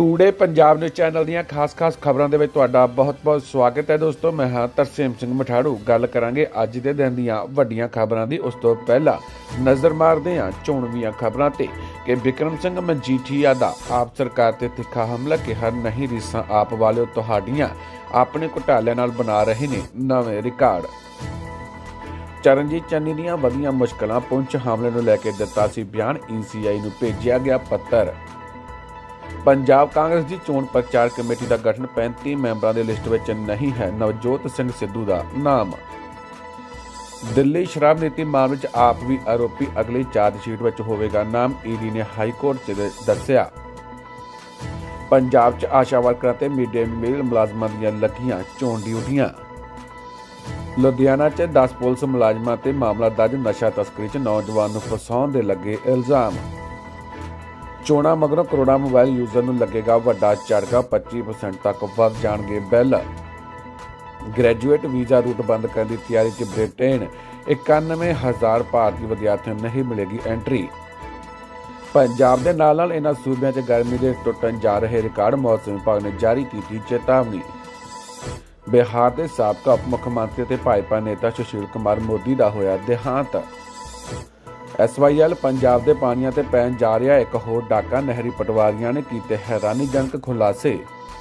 Today Punjab news channel दीयां खास खबरों के बहुत बहुत स्वागत है दोस्तों। मैं हाँ तरसेम सिंह मठाड़ू। गल करांगे अज दे दिन दीयां वड्डियां खबरां दी। उस तो पहला नज़र मारदे हां चोणवीआं खबरां ते कि बिक्रम सिंह मजीठीआ दा आप सरकार ते तिखा हमला किहा नहीं रीसां आप वालिओ तुहाडियां अपने घोटाले नाल बना रहे ने नवें रिकार्ड। चरणजीत चन्नी दीयां वधियां मुश्किलां पुंछ हमले नूं लैके दित्ता सी बयान। ECI नूं भेजिया गया पत्तर। पंजाब कांग्रेस की चोण प्रचार कमेटी का गठन 35 मैंबरों की लिस्ट में नहीं है। नवजोत सिंह सिद्धू का नाम। दिल्ली शराब नीति मामले में आप भी आरोपी अगली चार्जशीट में होगा नाम। ED ने हाईकोर्ट च दस्सिया। पंजाब च आशा वर्करां ते मिड डे मील मुलाजमां दीयां लगियां चोण ड्यूटियां। लुधियाना च 10 पुलिस मुलाजमां ते मामला दर्ज। नशा तस्करी च नौजवान नूं फसाउण दे लगे इल्जाम। चोणां मगरों करोड़ां मोबाइल यूजर नूं लगेगा वड्डा झटका। 25% तक वध जाणगे बिल। ग्रैजुएट वीज़ा रूट बंद करने की तैयारी च ब्रिटेन। 91,000 भारतीय विद्यार्थियों नूं नहीं मिलेगी एंट्री। पंजाब दे नाल नाल इन्हां सूबिਆਂ च गर्मी दे टुटन जा रहे रिकॉर्ड। मौसम विभाग ने जारी की चेतावनी। बिहार के साबका उप मुख्यमंत्री ते भाजपा नेता सुशील कुमार मोदी का होया देहांत। SYL पंजाब के पानियां ते पैन जा रहा एक होर डाका। नहरी पटवारियां ने कीते हैरानीजनक खुलासे।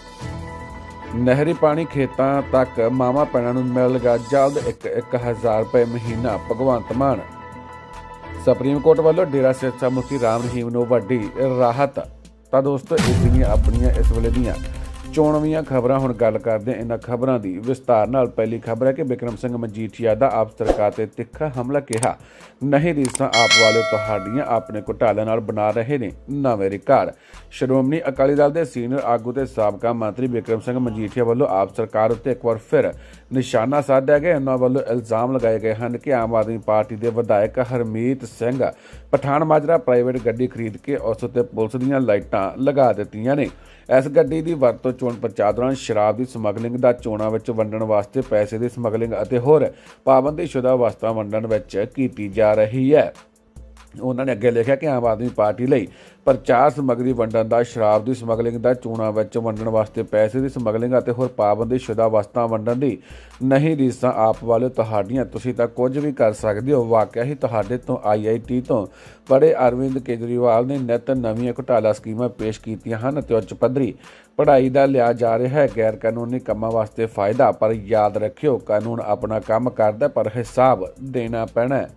नहरी पानी खेतों तक मावां भैणां नूं मिलेगा जल्द। 1,000 रुपए महीना। भगवंत मान। सुप्रीम कोर्ट वालों डेरा सिरसा मुखी राम रहीम नूं वड्डी राहत। तो दोस्तों इस अपनियां इस वेले दीयां चोणवीआं खबरां। हुण गल करदे इन्हां खबरां दी विस्तार नाल। पहली खबर है कि बिक्रम सिंह मजीठीआ दा आप सरकार ते तिखा हमला किहा नहीं रीसां आप वाले तुहाडियां अपने घोटाले नाल बना रहे ने नवें रिकार्ड। श्रोमणी अकाली दल के सीनियर आगू ते साबका मंत्री बिक्रम सिंह मजीठीआ वालों आप सरकार उत्ते एक बार फिर निशाना साधा गया। इन्हां वालों इल्जाम लगाए गए हैं कि आम आदमी पार्टी के विधायक हरमीत सिंह पठान माजरा प्राइवेट गड्डी खरीद के उस उत्ते पुलिस दीयां लाइटां लगा दित्तियां ने। इस गड्डी की वरतों चोण प्रचार दौरान शराब की समगलिंग का चोणां विच वंडण वास्ते पैसे की समगलिंग और होर पाबंदीशुदा वस्तां वंडण विच कीती जा रही है। उन्होंने अगे लिखा कि आम आदमी पार्टी लई प्रचार समग्री वंडण दा, शराब की समगलिंग का चोणां विच वंडण वास्ते पैसे की समगलिंग और होर पाबंदीशुदा वस्तां वंडण दी नहीं रीसां आप वाले तुहाडियां तुसीं तां कुछ भी कर सकदे हो। वाकया ही तुहाडे तो IIT तो पढ़े अरविंद केजरीवाल ने नित नवीं घोटाला स्कीमां पेश कीतियां हन ते उच्च पद्धरी पढ़ाई का लिया जा रहा है गैर कानूनी कामां वास्ते फायदा। पर याद रखियो कानून अपना काम करदा पर हिसाब देना पैना है।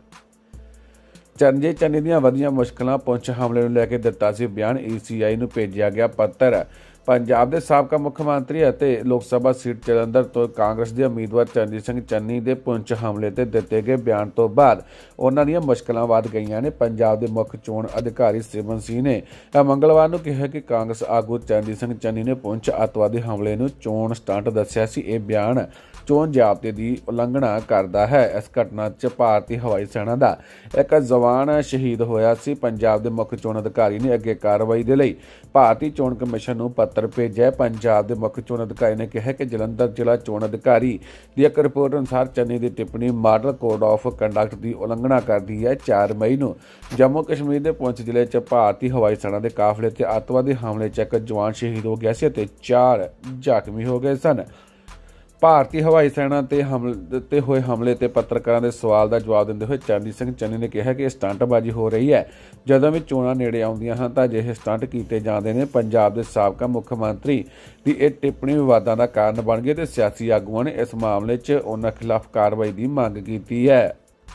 चरणजीत चन्नी दीयां वधियां मुश्किलां पुंछ हमले नूं लैके दित्ता सी बयान। ECI नूं भेजिया गया पत्तर। पंजाब के साबका मुख्यमंत्री और लोक सभा सीट जलंधर तो कांग्रेस के उम्मीदवार चरणजीत सिंह चन्नी के पुंछ हमले ते दिते गए बयान तो बाद उन्हां दीयां मुश्किलां वध गईयां ने। पंजाब के मुख्य चोण अधिकारी सिमरन सिंह ने मंगलवार नूं कहा कि कांग्रेस आगू चरणजीत सिंह चन्नी ने पुंछ अतवादी हमले नूं चोण स्टंट दस्सिया सी। यह बयान चोण जाब्ते की उलंघना करता है। इस घटना च भारतीय हवाई सेना का एक जवान शहीद होया सी। पंजाब के मुख्य चोण अधिकारी ने अगे कार्रवाई के लिए भारतीय चोण कमिशन नूं पत्र भेजा। पंजाब के मुख्य चोण अधिकारी ने कहा कि जलंधर जिला चोण अधिकारी की एक रिपोर्ट अनुसार चन्नी की टिप्पणी मॉडल कोड ऑफ कंडक्ट की उलंघना करती है। 4 मई को जम्मू कश्मीर के पुंछ जिले च भारतीय हवाई सेना के काफले ते अतवादी हमले च एक जवान शहीद हो गया सी ते 4 जख्मी हो गए सन। भारतीय हवाई सेना ते होए हमले ते पत्रकारों के सवाल का जवाब देंदे हुए चरणजीत सिंह चन्नी ने कहा कि स्टंटबाजी हो रही है। जदों भी चोणां नेड़े आउंदियां हन तां अजिहे स्टंट कीते जांदे ने। पंजाब के साबका मुख्यमंत्री की यह टिप्पणी विवादां का कारण बन गई ते सियासी आगूआं ने इस मामले च उन्हां खिलाफ कार्रवाई की मंग की है।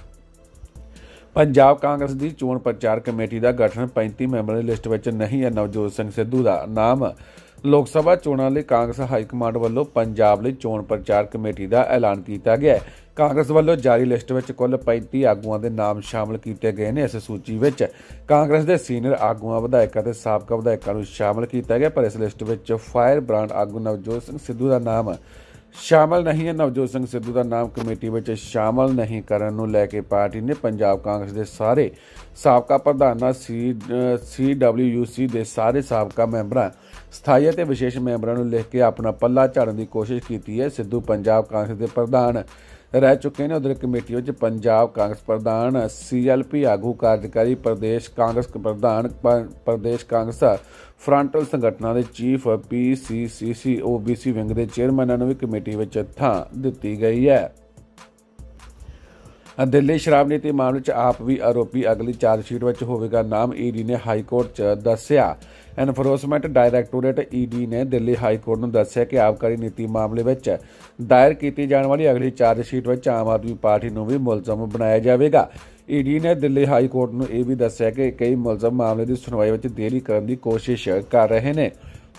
पंजाब कांग्रेस की चोण प्रचार कमेटी का गठन 35 मैंबरों की लिस्ट में नहीं है। नवजोत सिंह सिद्धू का नाम। लोक सभा चोणां लई कांग्रेस हाईकमांड वालों पंजाब लई चोण प्रचार कमेटी का ऐलान किया गया है। कांग्रेस वालों जारी लिस्ट में कुल 35 आगुआं के नाम शामिल किए गए हैं। इस सूची में कांग्रेस के सीनियर आगुआं विधायकों ते साबका विधायकों को शामिल किया गया पर इस लिस्ट में फायर ब्रांड आगू नवजोत सिंह सिद्धू का नाम शामिल नहीं है। नवजोत सिंह सिद्धू का नाम कमेटी में शामिल नहीं करने को लैके पार्टी ने पंजाब कांग्रेस के सारे साबका प्रधानों CWUC के सारे साबका मैंबरों स्थाई और विशेष मैंबरों को लिख के अपना पल्ला झाड़न की कोशिश की है। सिद्धू पंजाब कांग्रेस के प्रधान रह चुके हैं। उधर कमेटी में पंजाब कांग्रेस प्रधान CLP आगू कार्यकारी प्रदेश कांग्रेस प्रधान प्रदेश कांग्रेस फ्रंटल संगठनों के चीफ PCCC OBC विंग के चेयरमैनों भी कमेटी में थां दी गई है। दिल्ली शराब नीति मामले च आप भी आरोपी अगली चार्जशीट में होगा नाम। ED ने हाईकोर्ट च दस्सिया। एनफोर्समेंट डायरैक्टोरेट ED ने दिल्ली हाईकोर्ट में दस्सिया कि आबकारी नीति मामले में दायर की जाने वाली अगली चार्जशीट में आम आदमी पार्टी को भी मुलजम बनाया जाएगा। ED ने दिल्ली हाईकोर्ट में यह भी दस्सिया कि कई मुलजम मामले की सुनवाई में देरी करने की कोशिश कर रहे हैं।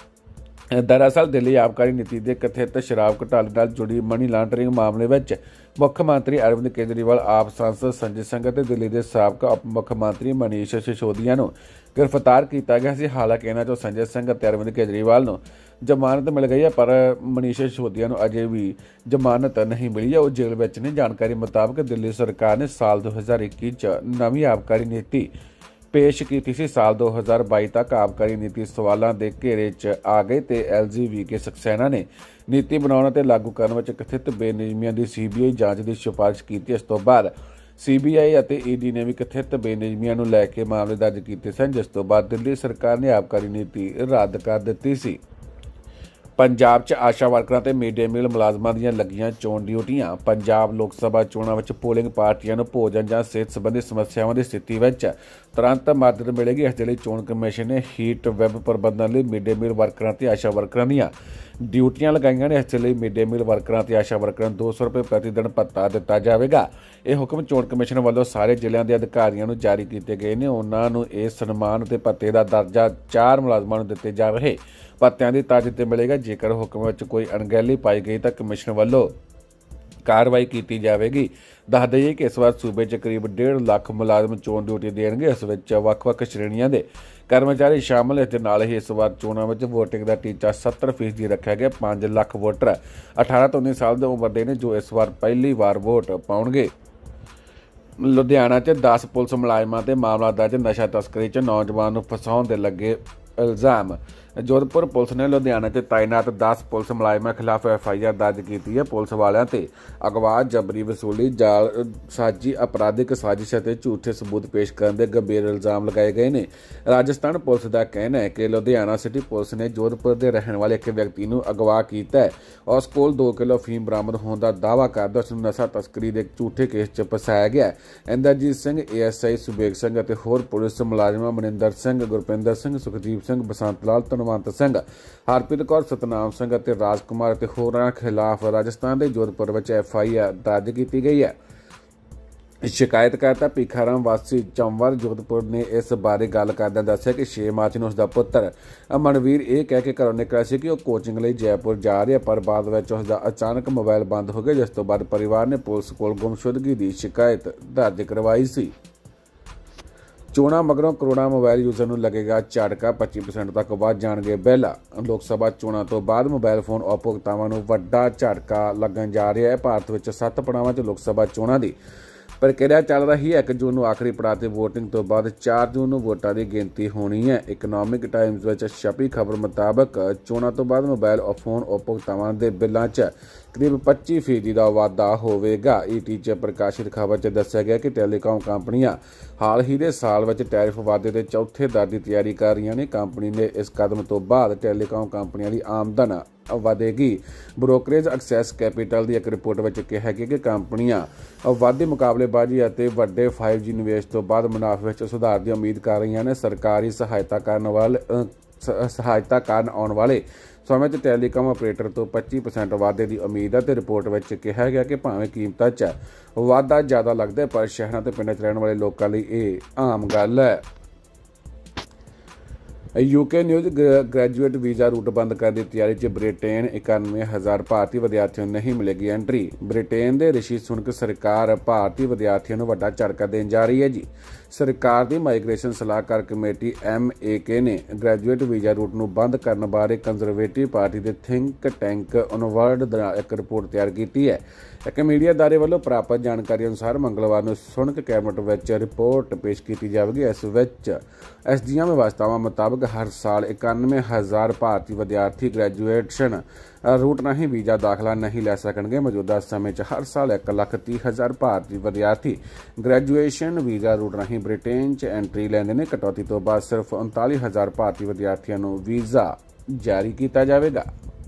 दरअसल दिल्ली आबकारी नीति के कथित शराब घोटाले नाल जुड़ी मनी लॉन्ड्रिंग मामले में मुख्यमंत्री अरविंद केजरीवाल, आप सांसद संजय सिंह ते दिल्ली के साबका उप मुख्यमंत्री मनीष सिसोदिया नूं गिरफ्तार किया गया सी। हालांकि इन्हां चों संजय सिंह ते अरविंद केजरीवाल नूं जमानत मिल गई है, पर मनीष सिसोदिया नूं अजे भी जमानत नहीं मिली है। वो जेल विच ने। जानकारी मुताबक दिल्ली सरकार ने साल 2021 च नवीं आबकारी नीति पेश की थी। साल 2022 तक आबकारी नीति सवालों के घेरे च आ गई तो LGV सक्सेना ने नीति बनाने ते लागू करने में कथित बेनियमियां की CBI जांच की सिफारिश की। इस तो बाद CBI और ED ने भी कथित बेनियमियां नूं लैके मामले दर्ज किए सन, जिस तो बाद दिल्ली सरकार ने आबकारी नीति रद्द कर दी सी। पंजाब च आशा वर्करां ते मिड डे मील मुलाजमां दीयां लगियां चोण ड्यूटियां। पंजाब लोक सभा चोणां विच पोलिंग पार्टियां नूं भोजन जां सेहत संबंधी समस्यावां की स्थिति विच तुरंत मदद मिलेगी। इस लई चोण कमीशन ने हीट वैब प्रबंधन लई मिड डे मील वर्करां ते आशा वर्करां दीयां ड्यूटियां लगाईਆਂ ने। इस लई मिड डे मील वर्करां ते आशा वर्करां 200 रुपए प्रति दिन भत्ता दिता जाएगा। यह हुक्म चोण कमीशन वालों सारे जिलों के अधिकारियों नूं जारी किए गए हैं। उन्हां नूं इस सन्मान ते भत्ते का दर्जा 4 मुलाजमां नूं दिते जा रहे भत्तिਆਂ की ताजत मिलेगा। जेकर हुक्म में कोई अणगहली पाई गई तो कमीशन वालों कार्रवाई की जाएगी। दस दईए कि इस बार सूबे च करीब 1.5 लाख मुलाजम चोण ड्यूटी देंगे। इस विच वख-वख श्रेणियां के कर्मचारी शामिल। इस नाल ही इस बार चोणों में वोटिंग का टीचा 70% रखा गया। 5 लाख वोटर 18 तो 19 साल की उम्र के ने जो इस बार पहली बार वोट पाउणगे। लुधियाना च 10 पुलिस मुलाजमां ते मामला दर्ज। नशा तस्करी च नौजवान नूं फसाउण दे लगे इल्जाम। जोधपुर पुलिस ने लुधियाना च तैनात 10 पुलिस मुलाजमां खिलाफ FIR दर्ज की है। पुलिस वालों ते अगवा, जबरी वसूली, जालसाजी, आपराधिक साजिश और झूठे सबूत पेश करने के गंभीर इल्जाम लगाए गए हैं। राजस्थान पुलिस का कहना है कि लुधियाना सिटी पुलिस ने जोधपुर के रहने वाले एक व्यक्ति को अगवा किया है। उस कोल 2 किलो अफीम बरामद होने का दावा करदा उस नशा तस्करी के झूठे केस च फसाया गया। इंद्रजीत सिंह, ASI सुबेग सिंह और होर पुलिस मुलाजमां मनिंदर सिंह, गुरपिंदर सिंह, सुखदीप सिंह, बसंत लाल, धनवंत सिंह, हरप्रीत कौर, सतनाम सिंह और राजकुमार और होरां खिलाफ राजस्थान के जोधपुर में FIR दर्ज की गई है। शिकायतकर्ता भीखाराम वासी चंवर जोधपुर ने इस बारे गल करदे दस्सिया कि 6 मार्च ਨੂੰ उसका पुत्र मनवीर यह कह के घरों निकला सी कि वह कोचिंग लिए जयपुर जा रहा है, पर बाद में उसका अचानक मोबाइल बंद हो गया, जिस तो बाद परिवार ने पुलिस को गुमशुदगी की शिकायत दर्ज करवाई सी। चोणां मगरों करोड़ां मोबाइल यूजर नूं लगेगा झटका। 25% तक वध जाणगे बिल। लोक सभा चोणां तो बाद मोबाइल फोन उपभोक्तावां नूं वड्डा झटका लगन जा रहा है। भारत में 7 पड़ावां च लोक सभा चोणां दी प्रक्रिया चल रही है। 1 जून को आखिरी पड़ाव से वोटिंग तो बाद 4 जून को वोटां की गिनती होनी है। इकनॉमिक टाइम्स में छपी खबर मुताबक चोणां तो बाद मोबाइल फोन उपभोक्तावां के बिलों च करीब 25% का वाधा होगा। ET च प्रकाशित खबर च दस्सिया गया कि टैलीकॉम कंपनियां हाल ही के साल में टैरिफ वाधे के चौथे दर की तैयारी कर रही ने। कंपनी ने इस कदम तो बाद टैलीकॉम कंपनियों की आमदन ਵਧੇਗੀ। ब्रोकरेज एक्सैस कैपिटल की एक रिपोर्ट में कहा गया कि कंपनियां वाधी मुकाबलेबाजी और वड्डे 5G निवेश तो बाद मुनाफे में सुधार की उम्मीद कर रही हैं। सरकारी सहायता कारण आने वाले समय टैलीकॉम ऑपरेटर तो 25% वाधे की उम्मीद है। रिपोर्ट में कहा गया कि भावें कीमतां च वाधा ज़्यादा लगता है, पर शहरों ते पिंडां च रहने वाले लोगों लिए यह आम गल है। UK news graduate visa route बंद करने की तैयारी च ब्रिटेन। 91,000 भारतीय विद्यार्थियों को नहीं मिलेगी एंट्री। ब्रिटेन के ऋषि सुनक सरकार भारतीय विद्यार्थियों को वड्डा झटका देने जा रही है जी। सरकार की माइग्रेशन सलाहकार कमेटी MAK ने ग्रैजुएट वीज़ा रूट को बंद करने बारे कंजरवेटिव पार्टी के थिंक टैंक ऑनवर्ड एक रिपोर्ट तैयार की है। एक मीडिया अदारे वालों प्राप्त जानकारी अनुसार मंगलवार को सुनक कैबिनेट में रिपोर्ट पेश की जाएगी। इस SDM व्यवस्थावां मुताबक ਮੁਤਾਬਕ ਹਰ ਸਾਲ 91,000 ਭਾਰਤੀ ਵਿਦਿਆਰਥੀ ਗ੍ਰੈਜੂਏਸ਼ਨ रूट राही वीज़ा दाखला नहीं लै सकणगे। मौजूदा समय हर साल 1,30,000 भारतीय विद्यार्थी ग्रैजुएशन वीज़ा रूट राही ब्रिटेन एंट्री लैंदे ने। कटौती तो बाद सिर्फ 39,000 भारतीय विद्यार्थियों को वीज़ा जारी किया जाएगा।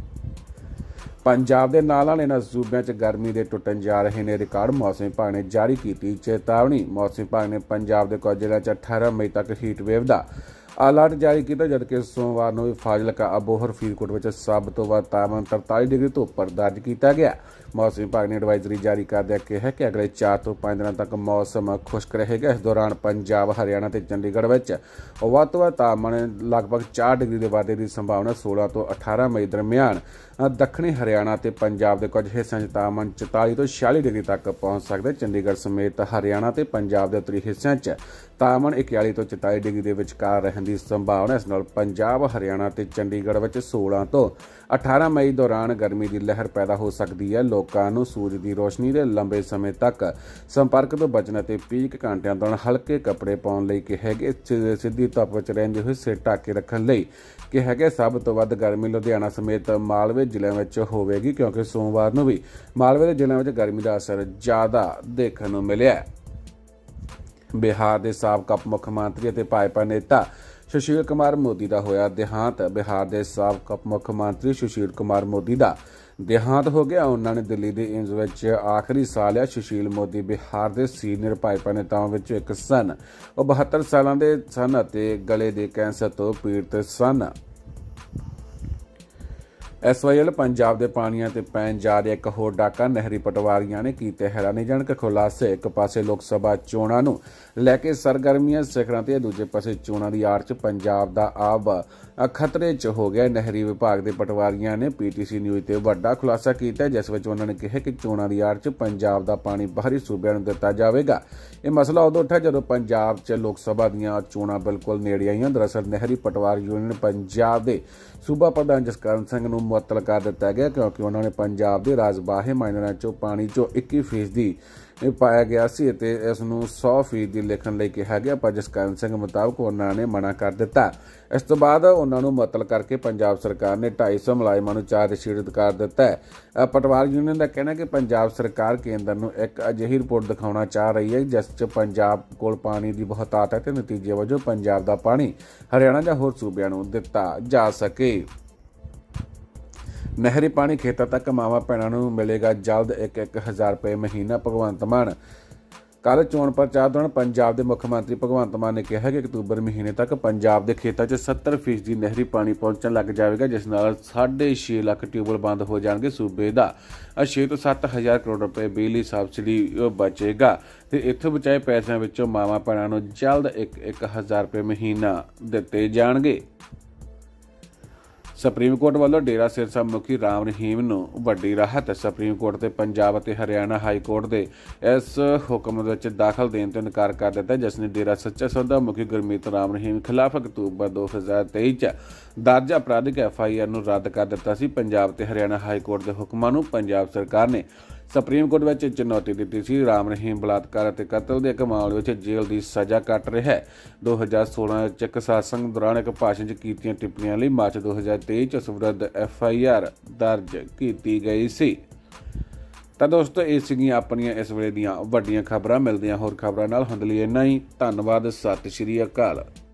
पंजाब के नाल इन्हां सूबे च गर्मी के टुटन जा रहे हैं रिकॉर्ड। मौसम विभाग ने जारी की चेतावनी। मौसम विभाग ने पंजाब के कुछ जिलों 18 मई तक हीट वेव का अलर्ट जारी किया, जबकि सोमवार को भी फाजिलका, अबोहर, फरीदकोट में सब तो वध तापमान 43 डिग्री तो उपर दर्ज किया गया। मौसम विभाग ने एडवाइजरी जारी करदे कहा कि अगले 4 तो 5 दिनों तक मौसम खुश्क रहेगा। इस दौरान पंजाब, हरियाणा ते चंडीगढ़ में वध तो वध तापमान लगभग 4 डिग्री के वाधे की संभावना। 16 तो 18 मई दरमियान दक्षिणी हरियाणा ते पंजाब के कुछ हिस्सों में तापमान 44 तो 46 डिग्री तक पहुंच सकता है। चंडीगढ़ समेत हरियाणा ते पंजाब के उत्तरी हिस्सों में तापमान 41 तो 44 डिग्री के विचकार रहने की संभावना। इस नाल पंजाब, हरियाणा ते चंडीगढ़ में 16 तो 18 मई दौरान गर्मी की लहर पैदा हो सकती है। लोगों को सूरज की रोशनी के लंबे समय तक संपर्क तो बचना ते पीक घंटिया दौरान हल्के कपड़े पाने कहा गया। सीधी धुप में रहते हुए सिर ढक के रखने कहा गया। सब तो वध गर्मी लुधियाना समेत मालवे जिले में होगी, क्योंकि सोमवार को भी मालवे के जिलों में गर्मी का असर ज़्यादा देखने को मिला। बिहार के साबका मुख्यमंत्री और भाजपा नेता सुशील कुमार मोदी का होया देहांत। बिहार के साबका मुख्यमंत्री सुशील कुमार मोदी का देहांत हो गया। उन्होंने दिल्ली के एम्स में आखिरी साह लिया। सुशील मोदी बिहार के सीनियर भाजपा नेताओं में एक सन। वो 72 सालों के सन और गले के कैंसर तो पीड़ित सन। SYL पंजाब के पानियों से पैन जा रहा एक होर डाका। नहरी पटवारियों ने किए हैरानीजनक खुलासे। एक पासे लोक सभा चोणां नूं लैके सरगर्मियां सिखरां ते दूजे पासे चोणां दी आड़ च पंजाब दा आब खतरे च हो गया। नहरी विभाग के पटवारियों ने PTC न्यूज़ ते वड्डा खुलासा किया, जिस विच उन्होंने कहा कि चोणां दी आड़ च पंजाब दा पानी बाहरी सूबे नूं दिता जाएगा। यह मसला उदों उठा जदों पंजाब च लोक सभा दीआं चोणां बिल्कुल नेड़े आईआं। दरअसल नहरी पटवार यूनियन पंजाब के सूबा प्रधान जसकरण सिंह नूं मुअत्तल कर दिता गया, क्योंकि उन्होंने पंजाब के राजबाहे माइनरां चों पानी चों 21% पाया गया सी ते इस नूं 100% लिखण लई कहा गया, पर जसकरण सिंह मुताबक उन्होंने मना कर दिता। इस तो बाद उन्होंने मुअत्तल करके पंजाब सरकार ने 250 मुलाजमां नूं चार्जशीट कर दिता है। पटवार यूनियन का कहना है कि पंजाब सरकार केंद्र नूं एक अजिही रिपोर्ट दिखाउणा चाह रही है जिस च पंजाब कोल पानी की बहुतात है ते नतीजे वजों पंजाब का पानी हरियाणा जां होर सूबिਆਂ नूं दिता जा सके। नहरी पानी खेतों तक मावां भैणां नूं मिलेगा जल्द। 1,000 रुपये महीना। भगवंत मान कल चोण प्रचार दौरान पंजाब के मुख्यमंत्री भगवंत मान ने कहा कि अक्तूबर महीने तक पंजाब के खेतों में 70% नहरी पानी पहुंचने लग जाएगा, जिस नाल 6.5 लाख ट्यूबवैल बंद हो जाएंगे। सूबे का 6 तो 7 हज़ार करोड़ रुपए बिजली सबसिडी बचेगा तो इत्थों बचाए पैसों विचों मावां भैणां नूं जल्द 1,000 रुपये महीना दिते जाणगे। सुप्रीम कोर्ट वालों डेरा सिरसा मुखी राम रहीम नूं वड्डी राहत। सुप्रीम कोर्ट ने पंजाब और हरियाणा हाई कोर्ट के इस हुक्म विच दाखल देने तो इनकार कर दिता, जिसने डेरा सच्चा सौदा मुखी गुरमीत राम रहीम खिलाफ अक्तूबर 2023 दर्ज अपराधिक FIR नूं रद्द कर दिता सी। पंजाब ते हरियाणा हाई कोर्ट के हुक्मां नूं पंजाब सरकार ने सुप्रीम कोर्ट में चुनौती दी सी। राम रहीम बलात्कार और कतल के एक मामले में जेल की सज़ा कट रहा है। 2016 एक सत्संग दौरान एक भाषण च कीतियां टिप्पणियां लई मार्च 2023 उस विरुद्ध FIR दर्ज की गई सी। तो दोस्तों ये सीगियां अपनियां इस वेले दीयां वड्डियां खबरां। मिलदियां होर खबरां नाल। हुण लई इन्ना ही। धन्नवाद। सत श्री अकाल।